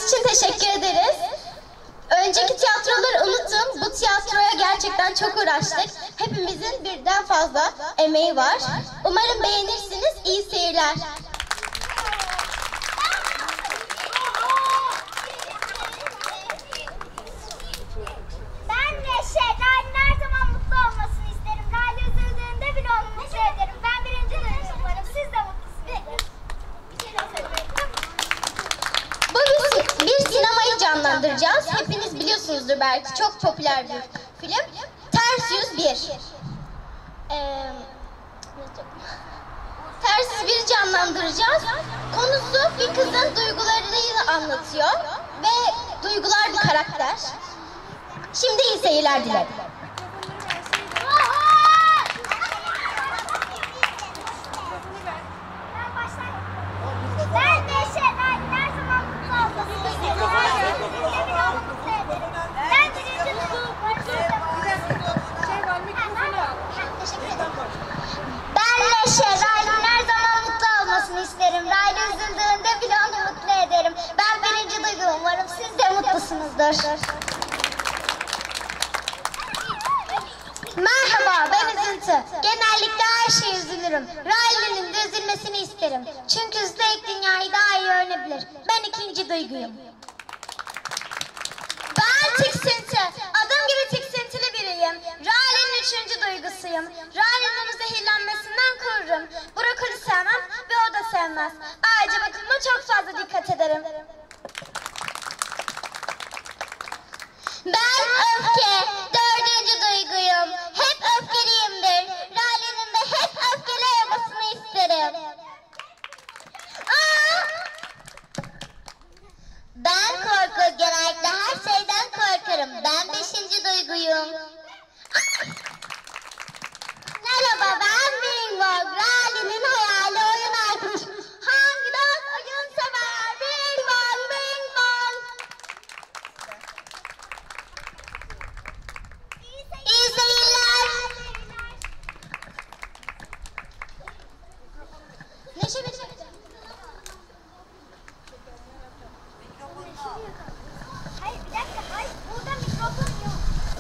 için teşekkür ederiz. Önceki tiyatroları unuttum. Bu tiyatroya gerçekten çok uğraştık. Hepimizin birden fazla emeği var. Umarım beğenirsiniz. İyi seyirler. Ben Neşe. Ray'ın her zaman mutlu olmasını isterim. Ray üzüldüğünde bile onu mutlu ederim. Ben birinci dönüş umarım. Siz de mutlusunuz. Bu bir sinemayı canlandıracağız. Hepiniz biliyorsunuzdur belki. Çok popüler bir film. Ters Yüz 1. Ters Yüz 1'i canlandıracağız. Konusu bir kızın duygularını anlatıyor. Ve duygular bir karakter. Şimdi iyi seyirler dilerim. Ben Neşe. Ray'ın her zaman mutlu olmasını isterim. Ben birinci dönüş umarım. Siz de Ben Neşe. Ray'ın her zaman mutlu olmasını isterim. Ray üzüldüğünde bile onu mutlu ederim. Ben birinci duygu umarım. Siz de mutlusunuzdur. Merhaba, ben Üzüntü. Genellikle her şeye üzülürüm. Riley'nin de üzülmesini isterim. Çünkü üzülerek dünyayı daha iyi öğrenebilir. Ben ikinci duyguyum. Ben tiksinti. Adım gibi tiksintili biriyim. Riley'nin üçüncü duygusuyum. Riley'nin onu zehirlenmesinden korurum. Brokoli sevmem ve o da sevmez. Ayrıca bakımıma çok fazla dikkat ederim. Ben öfke. Dördüncü duyguyum. Hep öfkeliyimdir. Riley'nin de hep öfkeli olmasını isterim. Ben korku. Genellikle her şeyden korkarım. Ben beşinci duyguyum. Merhaba, ben Bingbong. Riley'nin hayali oyun arkadaşı. Hangi dans oyun sever? Bingbong, Bingbong. İyi seyirler. Neşe, Neşe. Hayır bir dakika. Hayır. Burada mikrofon yok.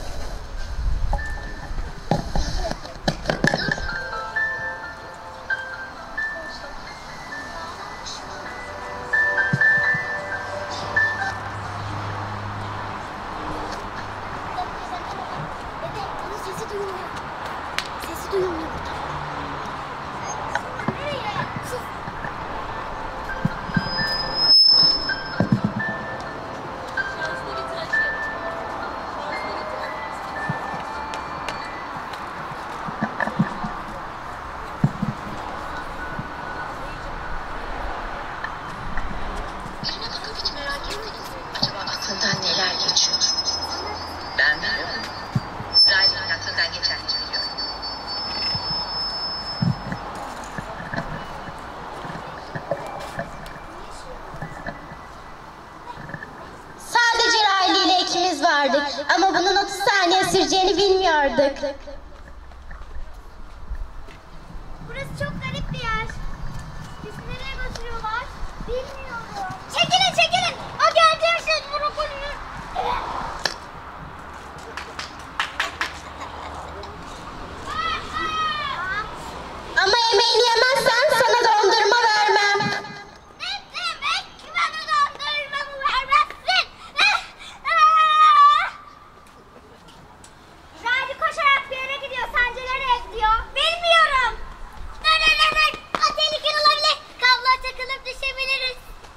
Dede, onun sesi duyulmuyor. Sesi duyulmuyor. Nereye? Sus. Birine bakıp hiç merak etmedim. Acaba aklından neler geçiyor? Ben biliyorum. Riley'nin aklından geçenleri biliyorum. Sadece Riley ile ikimiz vardık ama bunun 30 saniye süreceğini bilmiyorduk. Burası çok garip bir yer. Bizi nereye götürüyorlar? Bilmiyorum. Çekilin çekilin. O geldiğim şey brokoli. Ama yemeğini yemezsen sana dondurma vermem. Ne demek? Bana dondurmamı vermezsin. Riley koşarak bir yere gidiyor. Sence nereye gidiyor? Bilmiyorum. O tehlikeli olabilir. Kabloya takılıp düşebiliriz.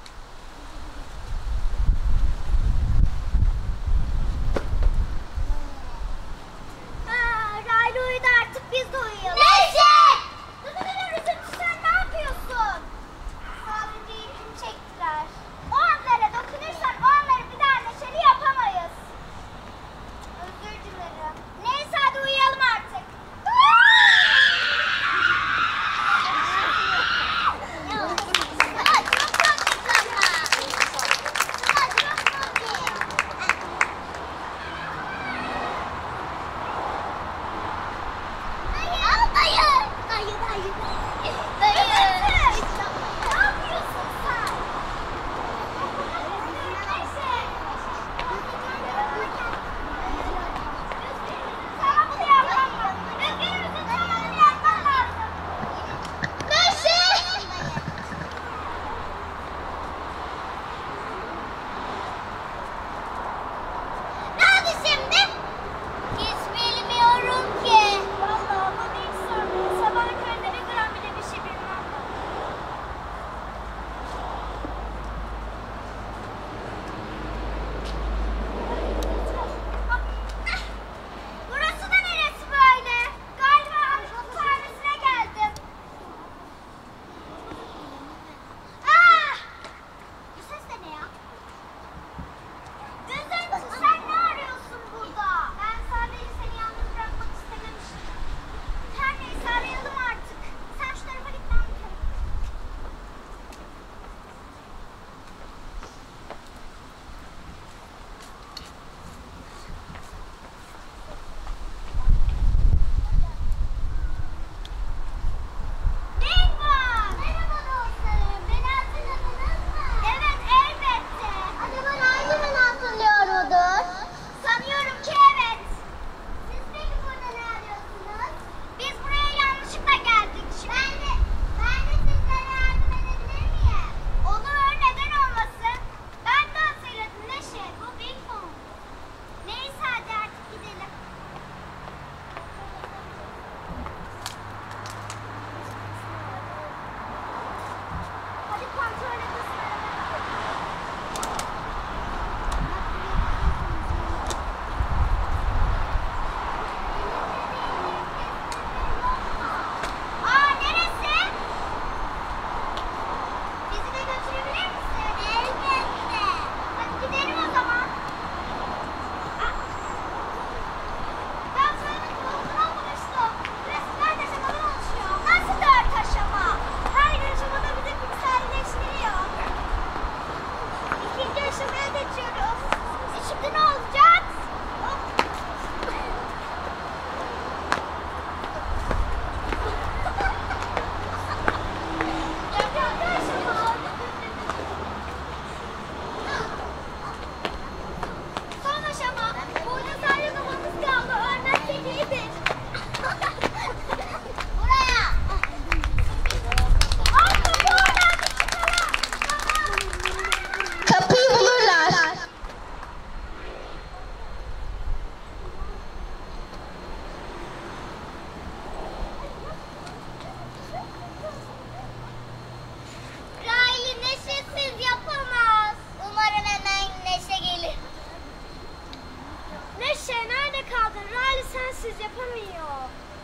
bensiz yapamıyor.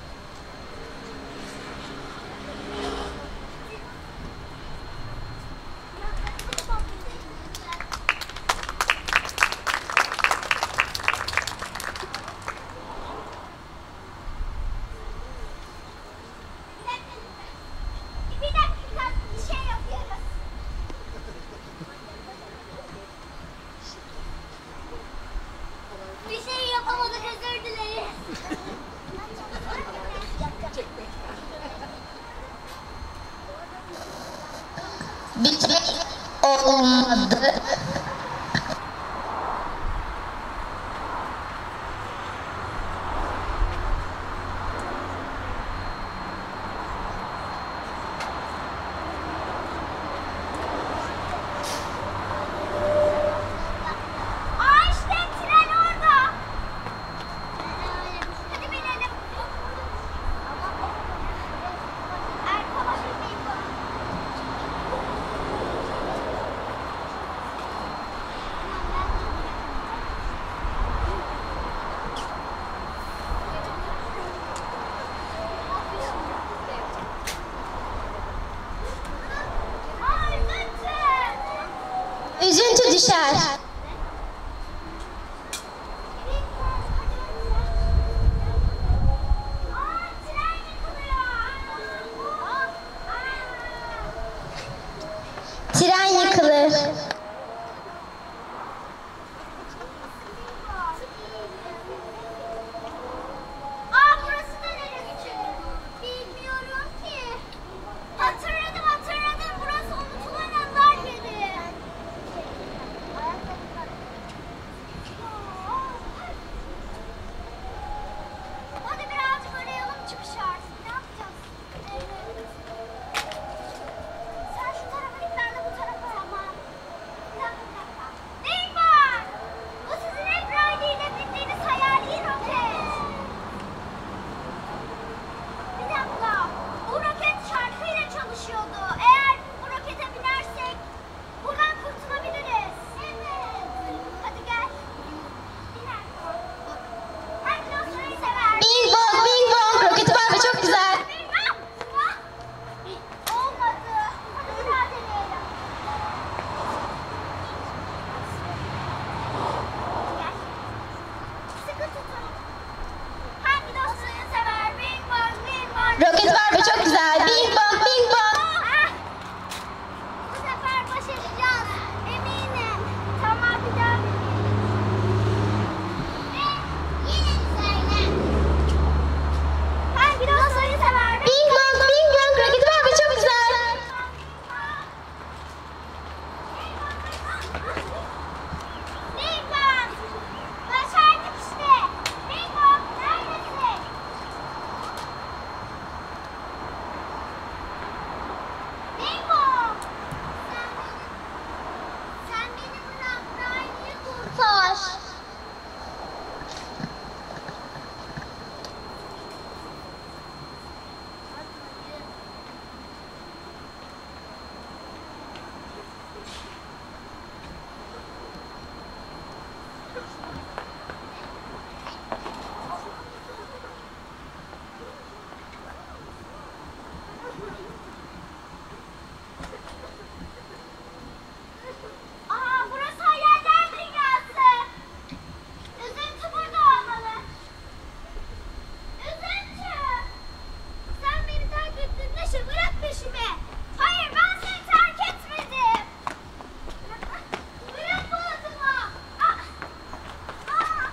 Bir dakika bir şey yapıyoruz. Bir şey yapamadık, özür dileriz. Bitmek olmadı. Aa işte tren orada. Hadi binelim. Erkala binmeyin bu. Aa üzüntü. Üzüntü düşer. Aa tren yıkılıyor. Tren yıkılır. Aa burası da neresi? Bilmiyorum ki. Hatırladım. Burası unutulan anlar yeri. Hadi birazcık arayalım çıkış artık. Ne yapacağız? Sen şu tarafa git, ben de bu tarafa. Tamam. Bir dakika. Neyin var? Bu sizin hep Riley ile bindiğiniz hayali roket. Bir dakika. Bu roket şarkıyla çalışıyordu. Eğer bu rokete binersek buradan kurtulabiliriz. Evet. Hadi gel. Biner. Hangi dostları sever? Bing bong, bing bong. Roketi var ve çok güzel. Olmadı. Hadi bir daha deneyelim. Gel. Sıkı tutun. Hangi dostları sever? Bing bong, bing bong. Roket var ve çok güzel. Bing bong, bing bong. Ah! Bu sefer başaracağız. Eminim. Tamam bir daha deneyelim. Ve yine söyle. Hangi dostları sever? Bing bong, bing bong. Roketi var ve çok güzel. Bing bong. Başardık işte. Bing bong neredesin? Bing bong. Sen beni bırak. Riley'i kurtar. Aa burası hayaller dünyası. Üzüntü burada olmalı. Üzüntü. Sen beni terk ettin Neşe, bırak peşimi. Hayır ben seni terk etmedim. Bırak bu adımı. Ah. Ah.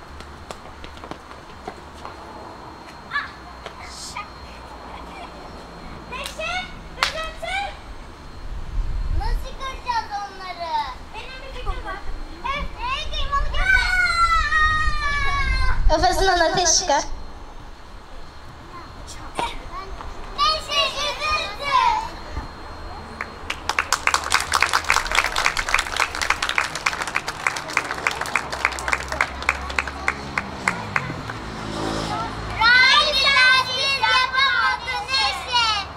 Ah. Şak. Neşe, üzüntü. Nasıl kıracağız onları? Benim bir fikrim var. Evet, kıymalı köfte. Kafasından ateş çıkar. Neşe üzüldü. Riley sensiz yapamadı Neşe.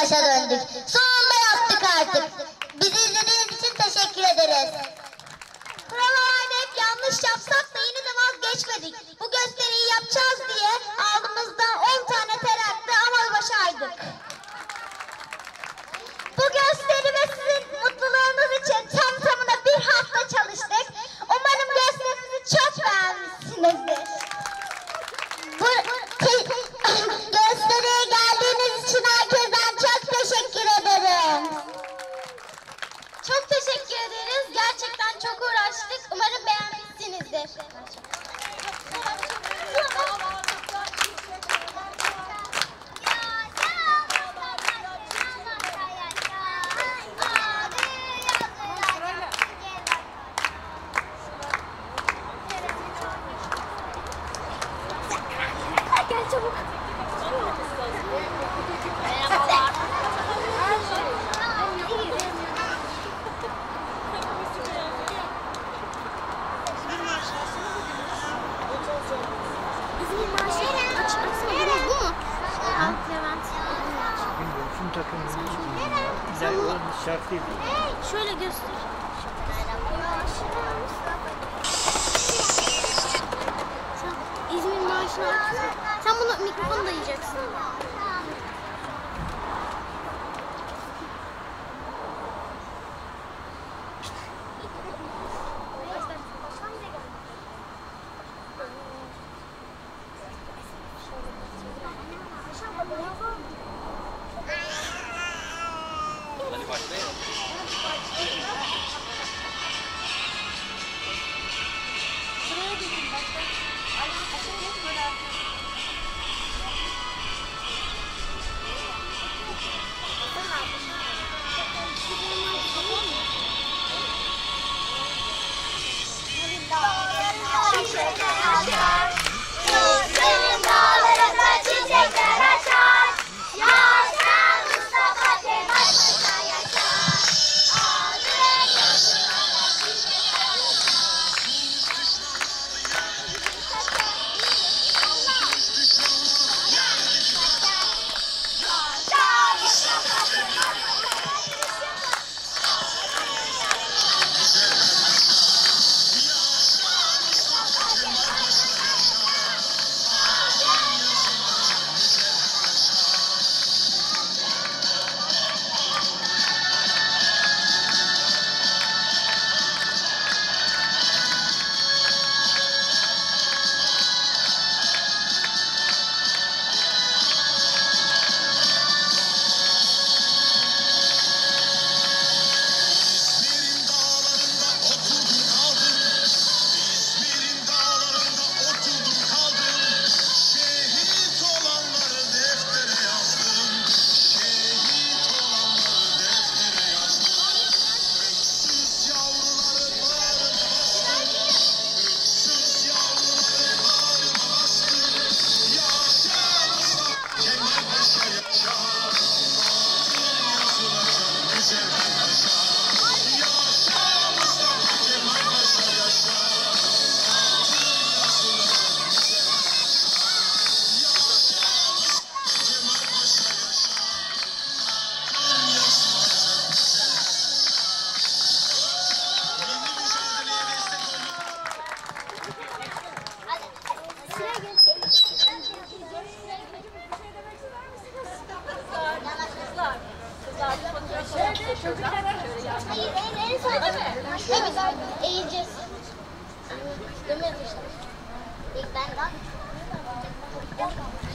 başa döndük. Sonunda yaptık artık. Bizi izlediğiniz için teşekkür ederiz. Provalarda hep yanlış yapsak da yine de vazgeçmedik. Bu gösteriyi yapacağız diye aldığımızdan 10 tane ter aktı ama başardık. Bu gösteri ve sizin mutluluğunuz için tam tamına bir hafta çalıştık. Umarım gösterimizi çok beğenmişsinizdir. Gösteriye geldiğiniz için herkesten çok teşekkür ederim. Çok teşekkür ederiz. Gerçekten çok uğraştık. Umarım beğenmişsinizdir. Gel çabuk. İzmir Marşı açıklasana bu mu? Levent. Bilmiyorum, şunu takın. Güzel olan şarkı değil. Şöyle göster. Sen İzmir Marşı'nı açsana. Sen bunu mikrofonu dayayacaksın. Gözlerin dağlarında çiçekler açar. Yaşa Mustafa Kemal Paşa yaşa. Hayır, en son değil mi? Evet, eğileceğiz. Değil mi? İlk ben daha.